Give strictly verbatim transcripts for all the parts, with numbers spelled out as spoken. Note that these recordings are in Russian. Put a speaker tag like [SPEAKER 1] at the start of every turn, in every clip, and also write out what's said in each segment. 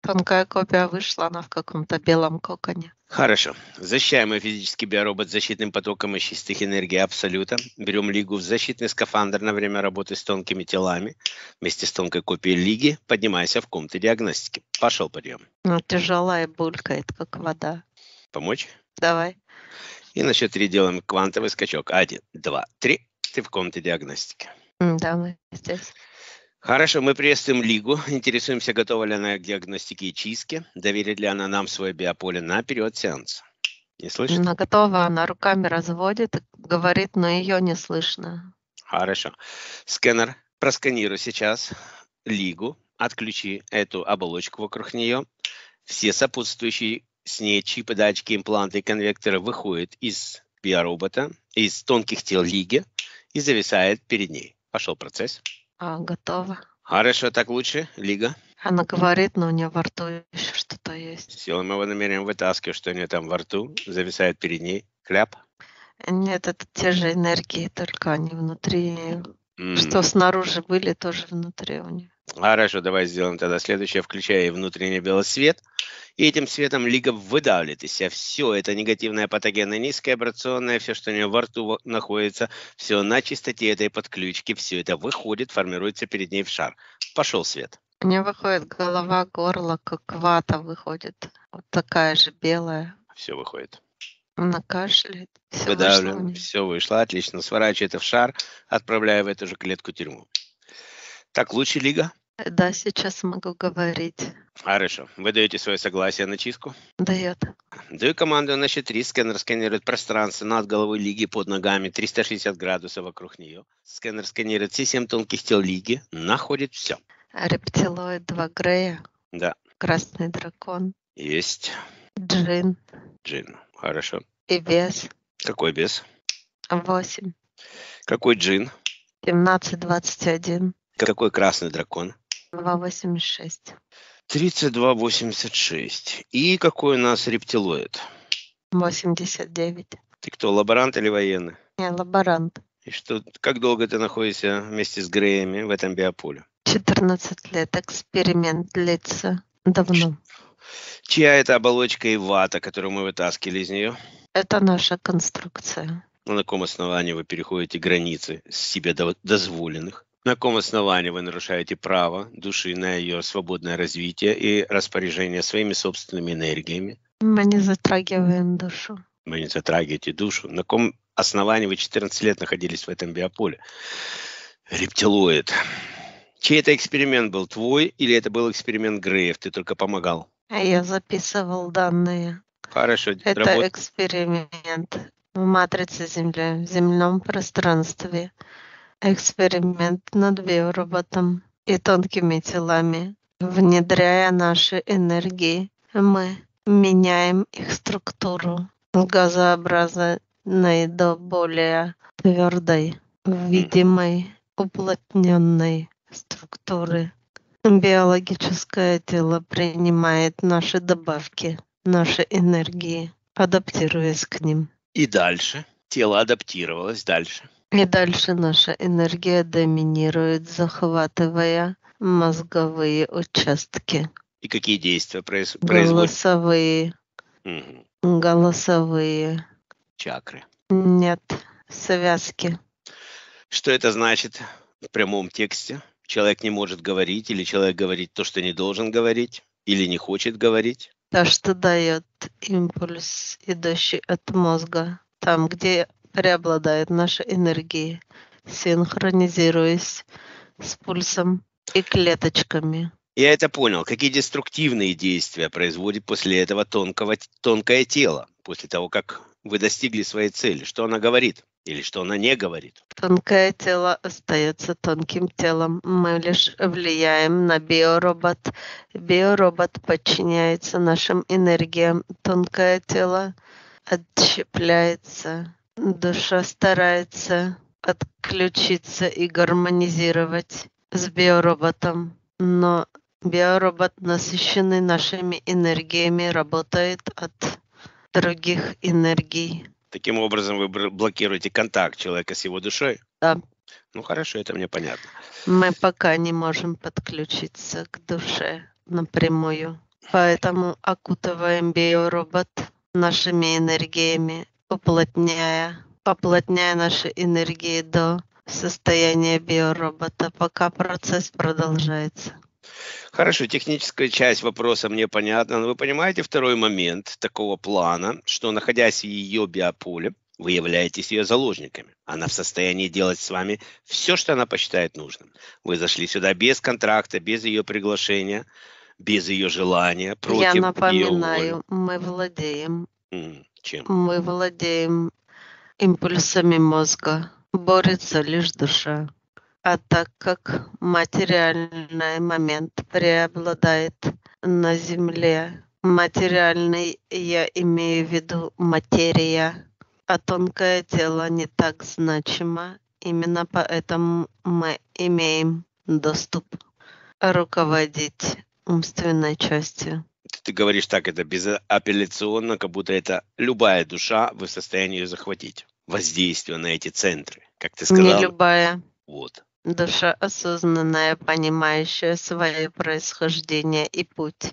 [SPEAKER 1] Тонкая копия вышла, она в каком-то белом коконе.
[SPEAKER 2] Хорошо. Защищаемый физический биоробот с защитным потоком из чистых энергий Абсолюта. Берем Лигу в защитный скафандр на время работы с тонкими телами. Вместе с тонкой копией Лиги поднимайся в комнаты диагностики. Пошел подъем.
[SPEAKER 1] Ну, тяжелая и булькает, как вода.
[SPEAKER 2] Помочь?
[SPEAKER 1] Давай.
[SPEAKER 2] И на счет три делаем квантовый скачок. Один, два, три. Ты в комнате диагностики.
[SPEAKER 1] Да, мы здесь.
[SPEAKER 2] Хорошо, мы приветствуем Лигу. Интересуемся, готова ли она к диагностике и чистке. Доверит ли она нам свое биополе на период сеанса. Не слышит?
[SPEAKER 1] Она готова, она руками разводит, говорит, но ее не слышно.
[SPEAKER 2] Хорошо. Сканер, просканируй сейчас Лигу. Отключи эту оболочку вокруг нее. Все сопутствующие с ней чипы, датчики, импланты и конвекторы выходят из биоробота, из тонких тел Лиги и зависает перед ней. Пошел процесс.
[SPEAKER 1] А, готова.
[SPEAKER 2] Хорошо, так лучше, Лига.
[SPEAKER 1] Она говорит, но у нее во рту еще что-то есть.
[SPEAKER 2] Силой моего намерения вытаскиваю, что у нее там во рту, зависает перед ней. Кляп.
[SPEAKER 1] Нет, это те же энергии, только они внутри нее.
[SPEAKER 2] М.
[SPEAKER 1] Что снаружи были, тоже внутри у нее.
[SPEAKER 2] Хорошо, давай сделаем тогда следующее. Включая внутренний белый свет. И этим светом Лига выдавливает из себя все это негативное, патогенное, низковибрационное, все, что у нее во рту находится, все на чистоте этой подключки, все это выходит, формируется перед ней в шар. Пошел свет.
[SPEAKER 1] У нее выходит голова, горло, как вата выходит. Вот такая же белая.
[SPEAKER 2] Все выходит.
[SPEAKER 1] Она кашляет. Все вышло у
[SPEAKER 2] Выдавлено,
[SPEAKER 1] нее.
[SPEAKER 2] все вышло, отлично. Сворачивай это в шар, отправляя в эту же клетку тюрьму. Так лучше, Лига?
[SPEAKER 1] Да, сейчас могу говорить.
[SPEAKER 2] Хорошо. Вы даете свое согласие на чистку?
[SPEAKER 1] Дает.
[SPEAKER 2] Даю команду на счет три. Сканер сканирует пространство над головой Лиги, под ногами, триста шестьдесят градусов вокруг нее. Сканер сканирует все семь тонких тел Лиги, находит все.
[SPEAKER 1] Рептилоид два Грея.
[SPEAKER 2] Да,
[SPEAKER 1] Красный дракон.
[SPEAKER 2] есть.
[SPEAKER 1] Джин.
[SPEAKER 2] Джин. Хорошо.
[SPEAKER 1] И вес.
[SPEAKER 2] Какой бес?
[SPEAKER 1] восемь.
[SPEAKER 2] Какой джин?
[SPEAKER 1] семнадцать двадцать один.
[SPEAKER 2] Какой красный дракон?
[SPEAKER 1] два восемьдесят шесть.
[SPEAKER 2] тридцать два восемьдесят шесть. И какой у нас рептилоид?
[SPEAKER 1] восемьдесят девять.
[SPEAKER 2] Ты кто, лаборант или военный?
[SPEAKER 1] Я лаборант.
[SPEAKER 2] И что, как долго ты находишься вместе с Греями в этом биополе?
[SPEAKER 1] четырнадцать лет. Эксперимент длится давно.
[SPEAKER 2] Чья это оболочка и вата, которую мы вытаскивали из нее?
[SPEAKER 1] Это наша конструкция.
[SPEAKER 2] На каком основании вы переходите границы себе до- дозволенных? На каком основании вы нарушаете право души на ее свободное развитие и распоряжение своими собственными энергиями?
[SPEAKER 1] Мы не затрагиваем душу.
[SPEAKER 2] Вы не затрагиваете душу. На каком основании вы четырнадцать лет находились в этом биополе? Рептилоид. Чей это эксперимент был? Твой или это был эксперимент Греев? Ты только помогал.
[SPEAKER 1] А я записывал данные.
[SPEAKER 2] Хорошо.
[SPEAKER 1] Это
[SPEAKER 2] Работ...
[SPEAKER 1] эксперимент в матрице Земли, в земном пространстве. Эксперимент над биороботом и тонкими телами. Внедряя наши энергии, мы меняем их структуру с газообразной до более твердой, видимой, уплотненной структуры. Биологическое тело принимает наши добавки, наши энергии, адаптируясь к ним.
[SPEAKER 2] И дальше. Тело адаптировалось дальше.
[SPEAKER 1] И дальше наша энергия доминирует, захватывая мозговые участки,
[SPEAKER 2] И какие действия произ... производят?
[SPEAKER 1] голосовые,
[SPEAKER 2] Мгм.
[SPEAKER 1] голосовые,
[SPEAKER 2] Чакры.
[SPEAKER 1] нет, связки.
[SPEAKER 2] Что это значит в прямом тексте? Человек не может говорить, или человек говорит то, что не должен говорить, или не хочет говорить.
[SPEAKER 1] То, что дает импульс, идущий от мозга, там, где преобладает наша энергия, синхронизируясь с пульсом и клеточками.
[SPEAKER 2] Я это понял. Какие деструктивные действия производит после этого тонкого, тонкое тело, после того, как вы достигли своей цели? Что она говорит или что она не говорит?
[SPEAKER 1] Тонкое тело остается тонким телом. Мы лишь влияем на биоробот. Биоробот подчиняется нашим энергиям. Тонкое тело отщепляется. Душа старается отключиться и гармонизировать с биороботом. Но биоробот, насыщенный нашими энергиями, работает от других энергий.
[SPEAKER 2] Таким образом, вы бр- блокируете контакт человека с его душой?
[SPEAKER 1] Да.
[SPEAKER 2] Ну хорошо, это мне понятно.
[SPEAKER 1] Мы пока не можем подключиться к душе напрямую. Поэтому окутываем биоробот нашими энергиями, уплотняя, уплотняя наши энергии до состояния биоробота, пока процесс продолжается.
[SPEAKER 2] Хорошо, техническая часть вопроса мне понятна, но вы понимаете второй момент такого плана, что, находясь в ее биополе, вы являетесь ее заложниками. Она в состоянии делать с вами все, что она посчитает нужным. Вы зашли сюда без контракта, без ее приглашения, без ее желания,
[SPEAKER 1] Я
[SPEAKER 2] против ее воли.
[SPEAKER 1] напоминаю, мы владеем,
[SPEAKER 2] М, Чем?
[SPEAKER 1] мы владеем импульсами мозга, борется лишь душа. А так как материальный момент преобладает на Земле, материальный я имею в виду материя, а тонкое тело не так значимо, именно поэтому мы имеем доступ руководить умственной частью.
[SPEAKER 2] Ты говоришь так, это безапелляционно, как будто это любая душа, вы в состоянии ее захватить. Воздействие на эти центры, как ты
[SPEAKER 1] Не
[SPEAKER 2] сказал.
[SPEAKER 1] любая
[SPEAKER 2] Вот.
[SPEAKER 1] душа осознанная, понимающая свое происхождение и путь,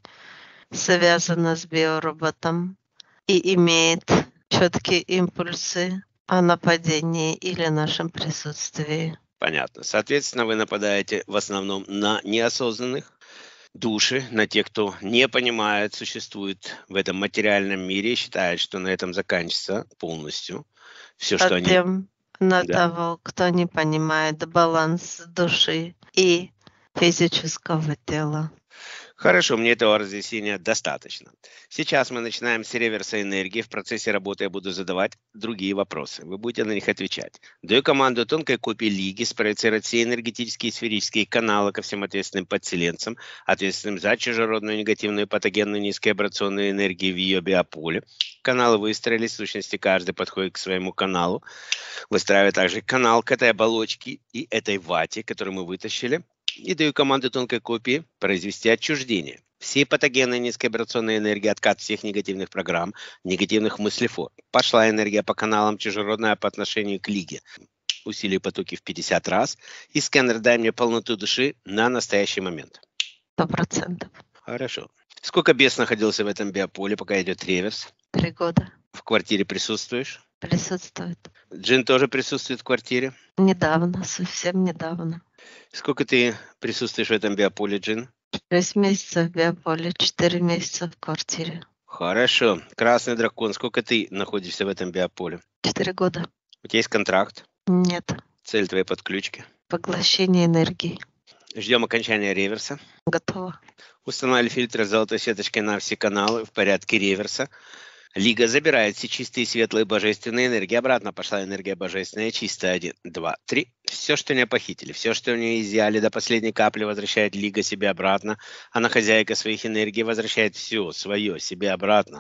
[SPEAKER 1] связана с биороботом и имеет четкие импульсы о нападении или нашем присутствии.
[SPEAKER 2] Понятно. Соответственно, вы нападаете в основном на неосознанных души, на тех, кто не понимает, существует в этом материальном мире и считает, что на этом заканчивается полностью все, что они...
[SPEAKER 1] Затем на
[SPEAKER 2] Да.
[SPEAKER 1] того, кто не понимает баланс души и физического тела.
[SPEAKER 2] Хорошо, мне этого разъяснения достаточно. Сейчас мы начинаем с реверса энергии. В процессе работы я буду задавать другие вопросы. Вы будете на них отвечать. Даю команду тонкой копии Лиги спроецировать все энергетические и сферические каналы ко всем ответственным подселенцам, ответственным за чужеродную негативную патогенную низкоабрационную энергию в ее биополе. Каналы выстроились, в сущности каждый подходит к своему каналу. Выстраиваю также канал к этой оболочке и этой вате, которую мы вытащили. И даю команду тонкой копии произвести отчуждение. Все патогенные низкоабрационные энергии, откат всех негативных программ, негативных мыслеформ. Пошла энергия по каналам чужеродная по отношению к Лиге. Усилий потоки в пятьдесят раз. И сканер дай мне полноту души на настоящий момент.
[SPEAKER 1] Сто процентов.
[SPEAKER 2] Хорошо. Сколько бес находился в этом биополе, пока идет реверс?
[SPEAKER 1] Три года.
[SPEAKER 2] В квартире присутствуешь?
[SPEAKER 1] Присутствует.
[SPEAKER 2] Джин тоже присутствует в квартире?
[SPEAKER 1] Недавно, совсем недавно.
[SPEAKER 2] Сколько ты присутствуешь в этом биополе, Джин?
[SPEAKER 1] Шесть месяцев в биополе, четыре месяца в квартире.
[SPEAKER 2] Хорошо. Красный дракон, сколько ты находишься в этом биополе?
[SPEAKER 1] Четыре года.
[SPEAKER 2] У тебя есть контракт?
[SPEAKER 1] Нет.
[SPEAKER 2] Цель твоей подключки?
[SPEAKER 1] Поглощение энергии.
[SPEAKER 2] Ждем окончания реверса.
[SPEAKER 1] Готово.
[SPEAKER 2] Установили фильтры с золотой сеточкой на все каналы в порядке реверса. Лига забирает все чистые, светлые, божественные энергии. Обратно пошла энергия божественная, чистая. Один, два, три. Все, что у нее похитили, все, что у нее изъяли, до последней капли возвращает Лига себе обратно. Она хозяйка своих энергий, возвращает все свое себе обратно.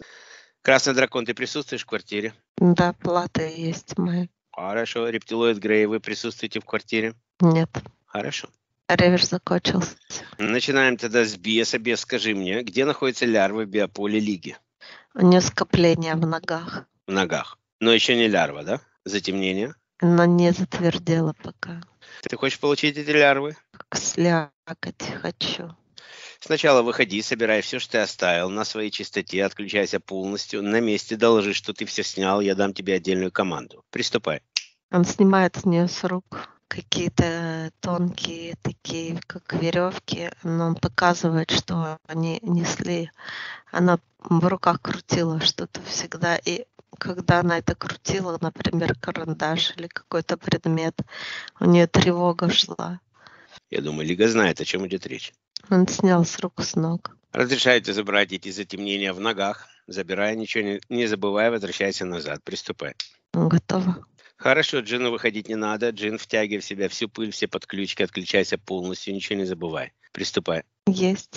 [SPEAKER 2] Красный дракон, ты присутствуешь в квартире?
[SPEAKER 1] Да, плата есть моя.
[SPEAKER 2] Хорошо. Рептилоид Грей, вы присутствуете в квартире?
[SPEAKER 1] Нет.
[SPEAKER 2] Хорошо.
[SPEAKER 1] Реверс закончился.
[SPEAKER 2] Начинаем тогда с беса. Бес, скажи мне, где находятся лярвы в биополе Лиги?
[SPEAKER 1] У нее скопление в ногах,
[SPEAKER 2] В ногах. Но еще не лярва, да? Затемнение.
[SPEAKER 1] но не затвердело пока.
[SPEAKER 2] Ты хочешь получить эти лярвы?
[SPEAKER 1] Как слякоть хочу.
[SPEAKER 2] Сначала выходи, собирай все, что ты оставил на своей чистоте, отключайся полностью. На месте доложи, что ты все снял, я дам тебе отдельную команду. Приступай.
[SPEAKER 1] Он снимает с нее с рук какие-то тонкие такие, как веревки, но он показывает, что они несли. Она в руках крутила что-то всегда, и когда она это крутила, например, карандаш или какой-то предмет, у нее тревога шла.
[SPEAKER 2] Я думаю, Лига знает, о чем идет речь.
[SPEAKER 1] Он снял с рук, с ног.
[SPEAKER 2] Разрешайте забрать эти затемнения в ногах. Забирай, ничего не, не забывай, возвращайся назад. Приступай.
[SPEAKER 1] Готово.
[SPEAKER 2] Хорошо, Джину выходить не надо. Джин, втягивай в себя всю пыль, все подключки, отключайся полностью, ничего не забывай. Приступай.
[SPEAKER 1] Есть.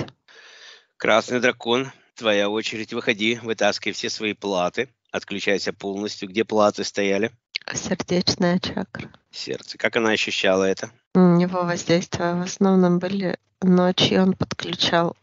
[SPEAKER 2] Красный дракон, твоя очередь. Выходи, вытаскивай все свои платы, отключайся полностью. Где платы стояли?
[SPEAKER 1] Сердечная чакра.
[SPEAKER 2] Сердце. Как она ощущала это?
[SPEAKER 1] У него воздействия в основном были ночью. Он подключал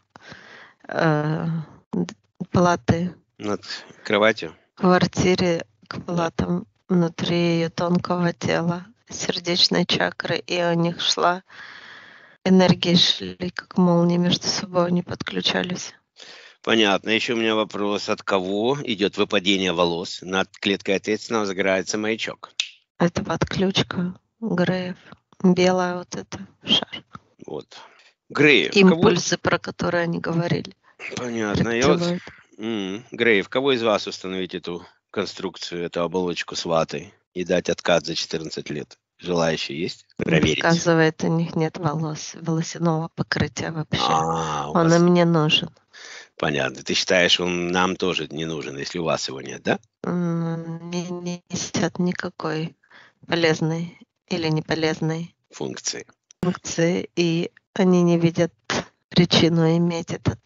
[SPEAKER 1] э, д- платы
[SPEAKER 2] Над кроватью?
[SPEAKER 1] в квартире к платам внутри ее тонкого тела, сердечной чакры, и у них шла энергии, шли как молнии между собой, они подключались.
[SPEAKER 2] Понятно. Еще у меня вопрос. От кого идет выпадение волос? Над клеткой ответственного загорается маячок.
[SPEAKER 1] Это подключка Греев. Белая вот эта шар.
[SPEAKER 2] Вот. Греев. Кого...
[SPEAKER 1] Импульсы, про которые они говорили.
[SPEAKER 2] Понятно. Я вот...
[SPEAKER 1] Рептилоид.
[SPEAKER 2] М, Греев, кого из вас установить эту конструкцию, эту оболочку с ватой и дать откат за четырнадцать лет? Желающие есть? Проверить.
[SPEAKER 1] Сказывает, у них нет волос, волосяного покрытия вообще.
[SPEAKER 2] А, у
[SPEAKER 1] Он
[SPEAKER 2] вас-
[SPEAKER 1] им не нужен.
[SPEAKER 2] Понятно. Ты считаешь, он нам тоже не нужен, если у вас его нет, да?
[SPEAKER 1] М, Не не несет никакой полезной или неполезной
[SPEAKER 2] Функции.
[SPEAKER 1] функции, и они не видят причину иметь этот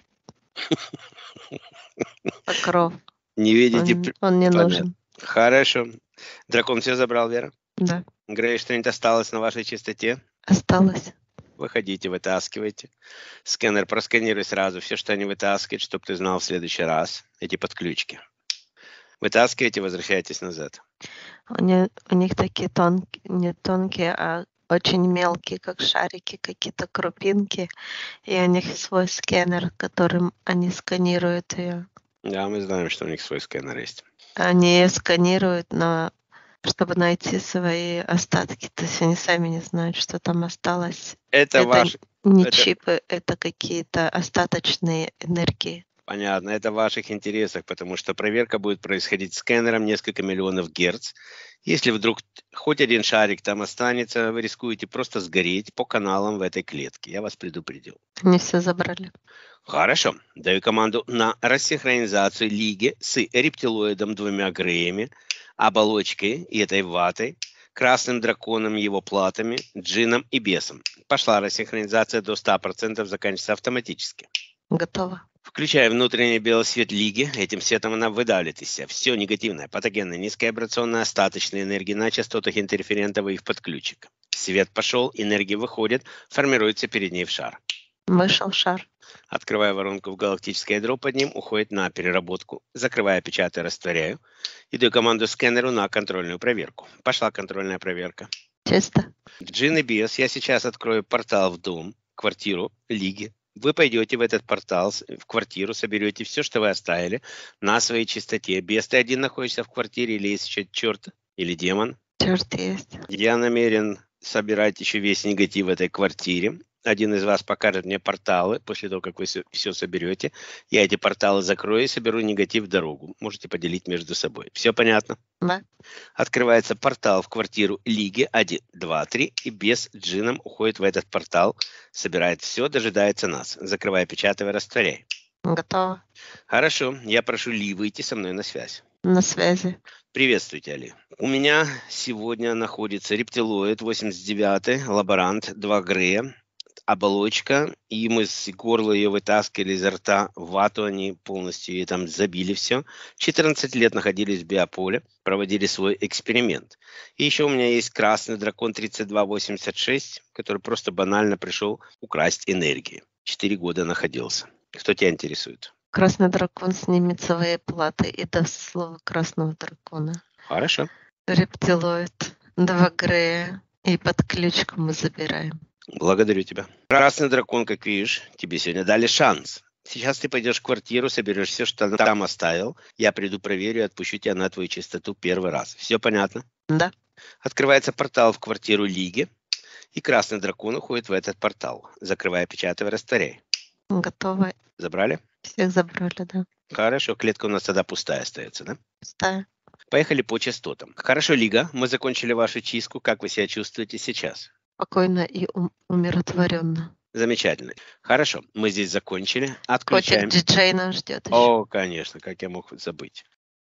[SPEAKER 1] покров.
[SPEAKER 2] Не видите?
[SPEAKER 1] Он,
[SPEAKER 2] пр-
[SPEAKER 1] он не
[SPEAKER 2] Понятно.
[SPEAKER 1] нужен.
[SPEAKER 2] Хорошо. Дракон все забрал, Вера?
[SPEAKER 1] Да,
[SPEAKER 2] Грей, что-нибудь осталось на вашей чистоте?
[SPEAKER 1] осталось.
[SPEAKER 2] Выходите, вытаскивайте. Сканер, просканируй сразу все, что они вытаскивают, чтобы ты знал в следующий раз эти подключки. Вытаскивайте, возвращайтесь назад.
[SPEAKER 1] У них, у них такие тонкие, не тонкие, а очень мелкие, как шарики, какие-то крупинки. И у них свой сканер, которым они сканируют ее.
[SPEAKER 2] Да, мы знаем, что у них свой сканер есть.
[SPEAKER 1] Они ее сканируют, но чтобы найти свои остатки. То есть они сами не знают, что там осталось.
[SPEAKER 2] Это,
[SPEAKER 1] Это
[SPEAKER 2] ваш...
[SPEAKER 1] не
[SPEAKER 2] это-
[SPEAKER 1] чипы, это какие-то остаточные энергии.
[SPEAKER 2] Понятно, это в ваших интересах, потому что проверка будет происходить сканером несколько миллионов герц. Если вдруг хоть один шарик там останется, вы рискуете просто сгореть по каналам в этой клетке. Я вас предупредил.
[SPEAKER 1] Они все забрали.
[SPEAKER 2] Хорошо. Даю команду на рассинхронизацию лиги с рептилоидом, двумя греями, оболочкой и этой ватой, красным драконом, его платами, джином и бесом. Пошла рассинхронизация до ста процентов, заканчивается автоматически.
[SPEAKER 1] Готово.
[SPEAKER 2] Включая внутренний белый свет лиги, этим светом она выдавливает из себя все негативное, патогенное, низковибрационное, остаточные энергии на частотах интерферентов и их подключек. Свет пошел, энергия выходит, формируется перед ней в шар.
[SPEAKER 1] Вышел шар.
[SPEAKER 2] Открывая воронку в галактическое ядро, под ним уходит на переработку. Закрывая, печатаю, растворяю. И даю команду сканеру на контрольную проверку. Пошла контрольная проверка.
[SPEAKER 1] Чисто.
[SPEAKER 2] Джин и Биос, я сейчас открою портал в дом, квартиру, лиги. Вы пойдете в этот портал, в квартиру, соберете все, что вы оставили на своей чистоте. Бес, ты один находишься в квартире или есть еще черт или демон?
[SPEAKER 1] Черт есть.
[SPEAKER 2] Я намерен собирать еще весь негатив в этой квартире. Один из вас покажет мне порталы. После того, как вы все соберете, я эти порталы закрою и соберу негатив в дорогу. Можете поделить между собой. Все понятно?
[SPEAKER 1] Да.
[SPEAKER 2] Открывается портал в квартиру Лиги один, два, три. И без джином уходит в этот портал. Собирает все, дожидается нас. Закрывая, печатая, растворяй.
[SPEAKER 1] Готово.
[SPEAKER 2] Хорошо. Я прошу Ли выйти со мной на связь.
[SPEAKER 1] На связи.
[SPEAKER 2] Приветствуйте, Али. У меня сегодня находится рептилоид восемьдесят девятый, лаборант, два Грея, оболочка, и мы с горла ее вытаскивали изо рта в вату, они полностью ее там забили все. четырнадцать лет находились в биополе, проводили свой эксперимент. И еще у меня есть красный дракон тридцать два восемьдесят шесть, который просто банально пришел украсть энергии. Четыре года находился. Кто тебя интересует?
[SPEAKER 1] Красный дракон снимет свои платы и даст слово красного дракона.
[SPEAKER 2] Хорошо.
[SPEAKER 1] Рептилоид. Два Грея. И подключку мы забираем.
[SPEAKER 2] Благодарю тебя. Красный дракон, как видишь, тебе сегодня дали шанс. Сейчас ты пойдешь в квартиру, соберешь все, что там оставил. Я приду, проверю и отпущу тебя на твою чистоту первый раз. Все понятно?
[SPEAKER 1] Да.
[SPEAKER 2] Открывается портал в квартиру Лиги, и красный дракон уходит в этот портал. Закрывая, печатая, растворяй.
[SPEAKER 1] Готово.
[SPEAKER 2] Забрали?
[SPEAKER 1] Всех забрали, да.
[SPEAKER 2] Хорошо, клетка у нас тогда пустая остается, да?
[SPEAKER 1] Пустая.
[SPEAKER 2] Поехали по частотам. Хорошо, Лига, мы закончили вашу чистку. Как вы себя чувствуете сейчас?
[SPEAKER 1] Спокойно и ум- умиротворенно.
[SPEAKER 2] Замечательно. Хорошо, мы здесь закончили. Отключаем.
[SPEAKER 1] Котик диджей нас ждет еще.
[SPEAKER 2] О, конечно, как я мог забыть.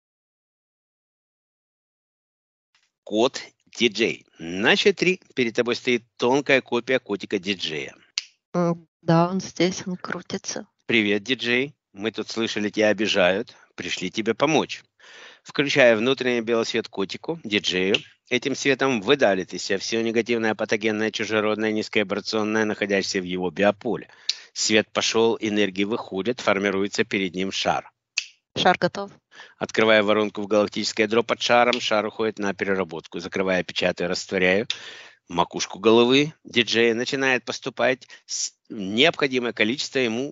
[SPEAKER 2] Кот диджей. На счет три перед тобой стоит тонкая копия котика диджея.
[SPEAKER 1] М, Да, он здесь, он крутится.
[SPEAKER 2] Привет, диджей. Мы тут слышали, тебя обижают. Пришли тебе помочь. Включая внутренний белый свет котику, диджею. Этим светом выдалит из себя все негативное, патогенное, чужеродное, низковибрационное, находящееся в его биополе. Свет пошел, энергии выходят, формируется перед ним шар.
[SPEAKER 1] Шар готов.
[SPEAKER 2] Открывая воронку в галактическое ядро под шаром, шар уходит на переработку. Закрывая, печатаю, растворяю. Макушку головы диджея начинает поступать необходимое количество ему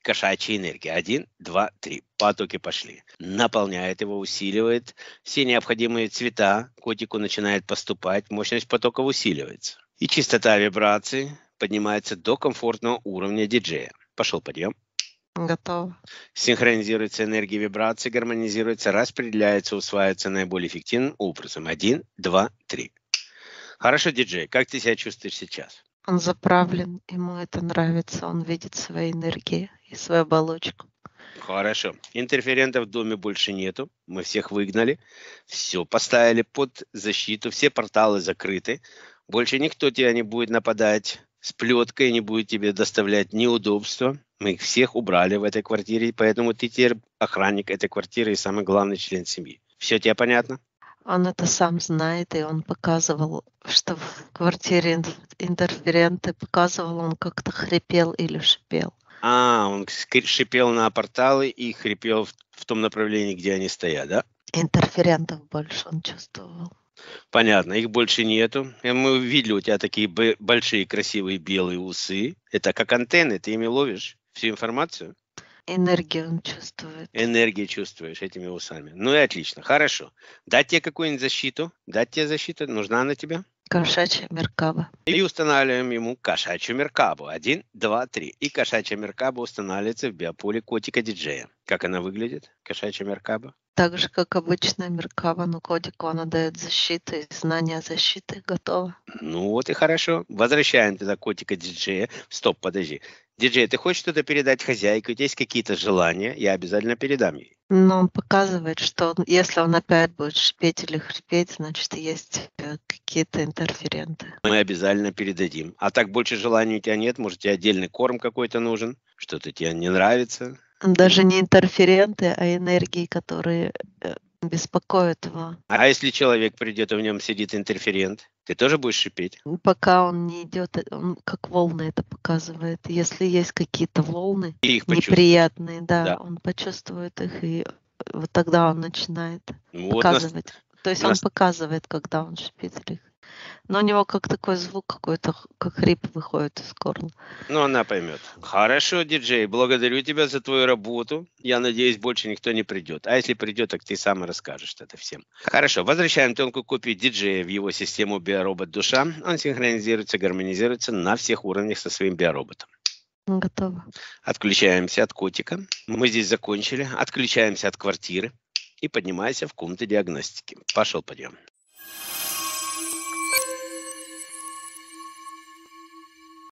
[SPEAKER 2] кошачьей энергии. Один, два, три. Потоки пошли. Наполняет его, усиливает. Все необходимые цвета котику начинает поступать. Мощность потоков усиливается. И частота вибраций поднимается до комфортного уровня диджея. Пошел подъем.
[SPEAKER 1] Готово.
[SPEAKER 2] Синхронизируется энергия вибраций, гармонизируется, распределяется, усваивается наиболее эффективным образом. Один, два, три. Хорошо, диджей, как ты себя чувствуешь сейчас?
[SPEAKER 1] Он заправлен, ему это нравится, он видит свои энергии и свою оболочку.
[SPEAKER 2] Хорошо. Интерферентов в доме больше нету. Мы всех выгнали. Все поставили под защиту. Все порталы закрыты. Больше никто тебя не будет нападать с плеткой, не будет тебе доставлять неудобства. Мы их всех убрали в этой квартире, поэтому ты теперь охранник этой квартиры и самый главный член семьи. Все тебе понятно?
[SPEAKER 1] Он это сам знает, и он показывал, что в квартире ин- интерференты, показывал, он как-то хрипел или шипел.
[SPEAKER 2] А, он скри- шипел на порталы и хрипел в, в том направлении, где они стоят, да?
[SPEAKER 1] Интерферентов больше он чувствовал.
[SPEAKER 2] Понятно, их больше нету. И мы увидели у тебя такие б- большие красивые белые усы. Это как антенны, ты ими ловишь всю информацию?
[SPEAKER 1] Энергию он чувствует.
[SPEAKER 2] Энергию чувствуешь этими усами. Ну и отлично, хорошо. Дать тебе какую-нибудь защиту? Дать тебе защиту? Нужна она тебе?
[SPEAKER 1] Кошачья меркаба.
[SPEAKER 2] И устанавливаем ему кошачью меркабу. Один, два, три. И кошачья меркаба устанавливается в биополе котика-диджея. Как она выглядит, кошачья меркаба?
[SPEAKER 1] Так же, как обычная меркаба, но котику она дает защиту и знания защиты. Готово.
[SPEAKER 2] Ну вот и хорошо. Возвращаем тогда котика-диджея. Стоп, подожди. Диджей, ты хочешь что-то передать хозяйке? У тебя есть какие-то желания? Я обязательно передам ей.
[SPEAKER 1] Но он показывает, что он- если он опять будет шипеть или хрипеть, значит, есть э, какие-то интерференты.
[SPEAKER 2] Мы обязательно передадим. А так больше желаний у тебя нет? Может, тебе отдельный корм какой-то нужен? Что-то тебе не нравится?
[SPEAKER 1] Даже не интерференты, а энергии, которые э, беспокоят его.
[SPEAKER 2] А если человек придет, и в нем сидит интерферент, ты тоже будешь шипеть?
[SPEAKER 1] Пока он не идет, э, он как волны это показывает. Если есть какие-то волны
[SPEAKER 2] И их почувствуешь.
[SPEAKER 1] неприятные, да,
[SPEAKER 2] Да.
[SPEAKER 1] он почувствует их, и э, вот тогда он начинает
[SPEAKER 2] Ну вот нас-
[SPEAKER 1] показывать. То есть он
[SPEAKER 2] нас-
[SPEAKER 1] показывает, когда он шипит или... Но у него как такой звук какой-то, х- как хрип выходит из горла.
[SPEAKER 2] Ну, она поймет. Хорошо, диджей, благодарю тебя за твою работу. Я надеюсь, больше никто не придет. А если придет, так ты сам и расскажешь это всем. Хорошо, возвращаем тонкую копию диджея в его систему биоробот душа. Он синхронизируется, гармонизируется на всех уровнях со своим биороботом.
[SPEAKER 1] Готово.
[SPEAKER 2] Отключаемся от котика. Мы здесь закончили. Отключаемся от квартиры и поднимаемся в комнату диагностики. Пошел подъем.